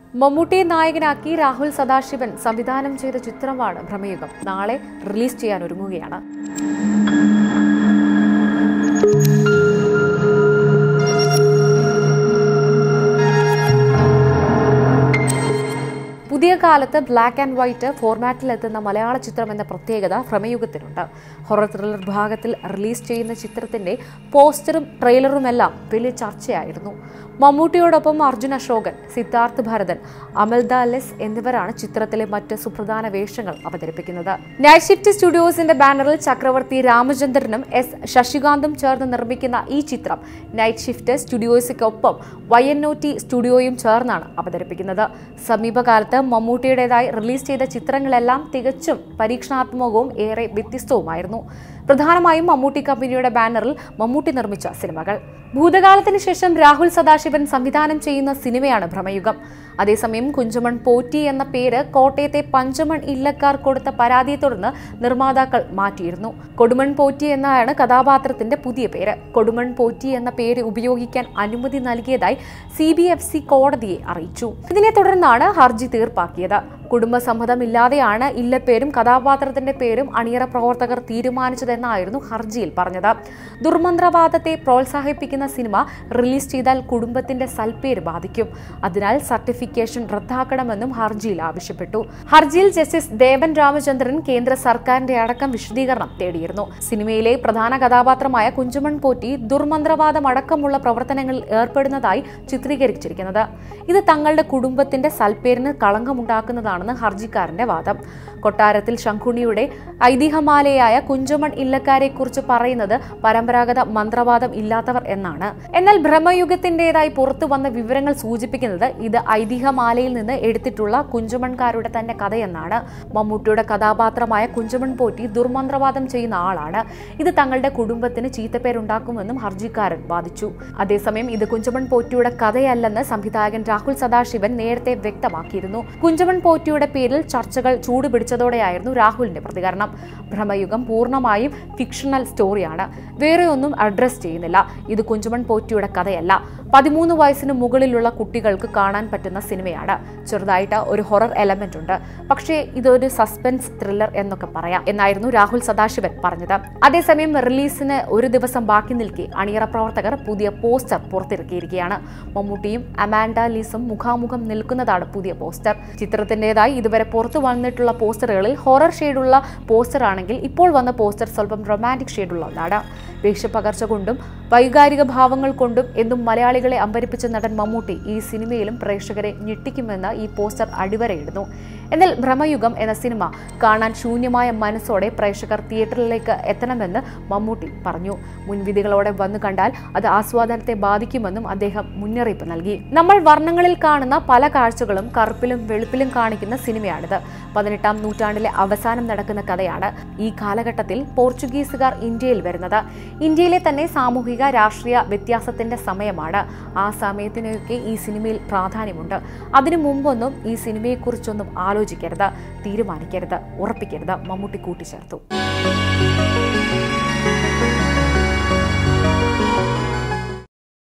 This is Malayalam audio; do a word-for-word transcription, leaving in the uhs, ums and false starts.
മമ്മൂട്ടിയെ നായകനാക്കി രാഹുൽ സദാശിവൻ സംവിധാനം ചെയ്ത ചിത്രമാണ് ഭ്രമയുഗം. നാളെ റിലീസ് ചെയ്യാൻ ഒരുങ്ങുകയാണ്. പുതിയ കാലത്ത് ബ്ലാക്ക് ആൻഡ് വൈറ്റ് ഫോർമാറ്റിലെത്തുന്ന മലയാള ചിത്രം എന്ന പ്രത്യേകത ഭ്രമയുഗത്തിനുണ്ട്. ഹൊറർ ത്രില്ലർ വിഭാഗത്തിൽ റിലീസ് ചെയ്യുന്ന ചിത്രത്തിന്റെ പോസ്റ്ററും ട്രെയിലറുമെല്ലാം വലിയ ചർച്ചയായിരുന്നു. മമ്മൂട്ടിയോടൊപ്പം അർജുൻ അശോകൻ, സിദ്ധാർത്ഥ് ഭരതൻ, അമൽദ ലെസ് എന്നിവരാണ് ചിത്രത്തിലെ മറ്റ് സുപ്രധാന വേഷങ്ങൾ അവതരിപ്പിക്കുന്നത്. നൈറ്റ് ഷിഫ്റ്റ് സ്റ്റുഡിയോസിന്റെ ബാനറിൽ ചക്രവർത്തി രാമചന്ദ്രനും എസ് ശശികാന്തും ചേർന്ന് നിർമ്മിക്കുന്ന ഈ ചിത്രം നൈറ്റ് ഷിഫ്റ്റ് സ്റ്റുഡിയോസിക്കൊപ്പം വൈ എൻ ഒ ടി സ്റ്റുഡിയോയും ചേർന്നാണ് അവതരിപ്പിക്കുന്നത്. സമീപകാലത്ത് മമ്മൂട്ടിയുടേതായി റിലീസ് ചെയ്ത ചിത്രങ്ങളെല്ലാം തികച്ചും പരീക്ഷണാത്മകവും ഏറെ വ്യത്യസ്തവുമായിരുന്നു. പ്രധാനമായും മമ്മൂട്ടി കമ്പനിയുടെ ബാനറിൽ മമ്മൂട്ടി നിർമ്മിച്ച സിനിമകൾ. ഭൂതകാലത്തിന് ശേഷം രാഹുൽ സദാശിവൻ സംവിധാനം ചെയ്യുന്ന സിനിമയാണ് ഭ്രമയുഗം. അതേസമയം കുഞ്ചമൺ പോറ്റി എന്ന പേര് കോട്ടയത്തെ പഞ്ചമൺ ഇല്ലക്കാർ കൊടുത്ത പരാതിയെ തുടർന്ന് നിർമ്മാതാക്കൾ മാറ്റിയിരുന്നു. കൊടുമൺ പോറ്റി എന്നാണ് കഥാപാത്രത്തിന്റെ പുതിയ പേര്. കൊടുമൺ പോറ്റി എന്ന പേര് ഉപയോഗിക്കാൻ അനുമതി നൽകിയതായി സി ബി എഫ് സി കോടതിയെ അറിയിച്ചു. ഇതിനെ തുടർന്നാണ് ഹർജി തീർപ്പാക്കിയത്. കുടുംബസമ്മതമില്ലാതെയാണ് ഇല്ലപ്പേരും കഥാപാത്രത്തിന്റെ പേരും അണിയറ പ്രവർത്തകർ തീരുമാനിച്ചതെന്നായിരുന്നു ഹർജിയിൽ പറഞ്ഞത്. ദുർമന്ത്രവാദത്തെ പ്രോത്സാഹിപ്പിക്കുന്ന സിനിമ റിലീസ് ചെയ്താൽ കുടുംബത്തിന്റെ സൽപ്പേര് ബാധിക്കും. അതിനാൽ സർട്ടിഫിക്കേഷൻ റദ്ദാക്കണമെന്നും ഹർജിയിൽ ആവശ്യപ്പെട്ടു. ഹർജിയിൽ ജസ്റ്റിസ് ദേവൻ രാമചന്ദ്രൻ കേന്ദ്ര സർക്കാരിന്റെ അടക്കം വിശദീകരണം തേടിയിരുന്നു. സിനിമയിലെ പ്രധാന കഥാപാത്രമായ കുഞ്ചമൺ പോറ്റി ദുർമന്ത്രവാദം അടക്കമുള്ള പ്രവർത്തനങ്ങളിൽ ഏർപ്പെടുന്നതായി ചിത്രീകരിച്ചിരിക്കുന്നത്. ഇത് തങ്ങളുടെ കുടുംബത്തിന്റെ സൽപ്പേരിന് കളങ്കമുണ്ടാക്കുന്നതാണെന്ന് ഹർജിക്കാരന്റെ വാദം. കൊട്ടാരത്തിൽ ശംഖുണിയുടെ ഐതിഹ്യമാലയായ കുഞ്ചമൺ ഇല്ലക്കാരെ കുറിച്ച് പറയുന്നത് പരമ്പരാഗത മന്ത്രവാദം ഇല്ലാത്തവർ എന്നാണ്. എന്നാൽ ഭ്രമയുഗത്തിന്റേതായി പുറത്തു വന്ന വിവരങ്ങൾ സൂചിപ്പിക്കുന്നത് ഇത് ഐതിഹ്യമാലയിൽ നിന്ന് എടുത്തിട്ടുള്ള കുഞ്ചമൺകാരുടെ തന്നെ കഥയെന്നാണ്. മമ്മൂട്ടിയുടെ കഥാപാത്രമായ കുഞ്ചമൺ പോറ്റി ദുർമന്ത്രവാദം ചെയ്യുന്ന ആളാണ്. ഇത് തങ്ങളുടെ കുടുംബത്തിന് ചീത്തപ്പേരുണ്ടാക്കുമെന്നും ഹർജിക്കാരൻ വാദിച്ചു. അതേസമയം ഇത് കുഞ്ചമൺ പോറ്റിയുടെ കഥയല്ലെന്ന് സംവിധായകൻ രാഹുൽ സദാശിവൻ നേരത്തെ വ്യക്തമാക്കിയിരുന്നു. കുഞ്ചമൺ പോറ്റിയുടെ പേരിൽ ചർച്ചകൾ ചൂടുപിടിച്ചതോടെയായിരുന്നു രാഹുലിന്റെ പ്രതികരണം. ഭ്രമയുഗം പൂർണ്ണമായും ഫിക്ഷണൽ സ്റ്റോറിയാണ്. വേറെ ഒന്നും അഡ്രസ് ചെയ്യുന്നില്ല. ഇത് കുഞ്ചമൺ പോറ്റിയുടെ കഥയല്ല. പതിമൂന്ന് വയസ്സിന് മുകളിലുള്ള കുട്ടികൾക്ക് കാണാൻ പറ്റുന്ന സിനിമയാണ്. ചെറുതായിട്ട് ഒരു ഹൊറർ എലമെന്റ് ഉണ്ട്. പക്ഷേ ഇതൊരു സസ്പെൻസ് ത്രില്ലർ എന്നൊക്കെ പറയാം എന്നായിരുന്നു രാഹുൽ സദാശിവൻ പറഞ്ഞത്. അതേസമയം റിലീസിന് ഒരു ദിവസം ബാക്കി നിൽക്കെ അണിയറ പ്രവർത്തകർ പുതിയ പോസ്റ്റർ പുറത്തിറക്കിയിരിക്കുകയാണ്. മമ്മൂട്ടിയും അമാൻഡ ലീസും മുഖാമുഖം നിൽക്കുന്നതാണ് പുതിയ പോസ്റ്റർ. ചിത്രത്തിൻ്റെതായി ഇതുവരെ പുറത്തു വന്നിട്ടുള്ള പോസ്റ്ററുകളിൽ ഹൊറർ ഷെയ്ഡുള്ള പോസ്റ്റർ ആണെങ്കിൽ ഇപ്പോൾ വന്ന പോസ്റ്റർ സ്വല്പം റൊമാൻറ്റിക് ഷെയ്ഡുള്ള ഒന്നാണ്. വേഷപ്പകർച്ച കൊണ്ടും വൈകാരിക ഭാവങ്ങൾ കൊണ്ടും എന്നും മലയാളികളെ അമ്പരിപ്പിച്ച നടൻ മമ്മൂട്ടി ഈ സിനിമയിലും പ്രേക്ഷകരെ ഞെട്ടിക്കുമെന്ന് ഈ പോസ്റ്റർ അടിവരയിടുന്നു. എന്നാൽ ഭ്രമയുഗം എന്ന സിനിമ കാണാൻ ശൂന്യമായ മനസ്സോടെ പ്രേക്ഷകർ തിയേറ്ററിലേക്ക് എത്തണമെന്ന് മമ്മൂട്ടി പറഞ്ഞു. മുൻവിധികളോടെ വന്നു കണ്ടാൽ അത് ആസ്വാദനത്തെ ബാധിക്കുമെന്നും അദ്ദേഹം മുന്നറിയിപ്പ് നൽകി. നമ്മൾ വർണ്ണങ്ങളിൽ കാണുന്ന പല കാഴ്ചകളും കറുപ്പിലും വെളുപ്പിലും കാണിക്കുന്ന സിനിമയാണിത്. പതിനെട്ടാം നൂറ്റാണ്ടിലെ അവസാനം നടക്കുന്ന കഥയാണ്. ഈ കാലഘട്ടത്തിൽ പോർച്ചുഗീസുകാർ ഇന്ത്യയിൽ വരുന്നത്. ഇന്ത്യയിലെ തന്നെ സാമൂഹിക രാഷ്ട്രീയ വ്യത്യാസത്തിന്റെ സമയമാണ്. ആ സമയത്തിനൊക്കെ ഈ സിനിമയിൽ പ്രാധാന്യമുണ്ട്. അതിനു മുമ്പൊന്നും ഈ സിനിമയെക്കുറിച്ചൊന്നും ആലോചിക്കരുത്, തീരുമാനിക്കരുത്, ഉറപ്പിക്കരുത്, മമ്മൂട്ടി കൂട്ടിച്ചേർത്തു.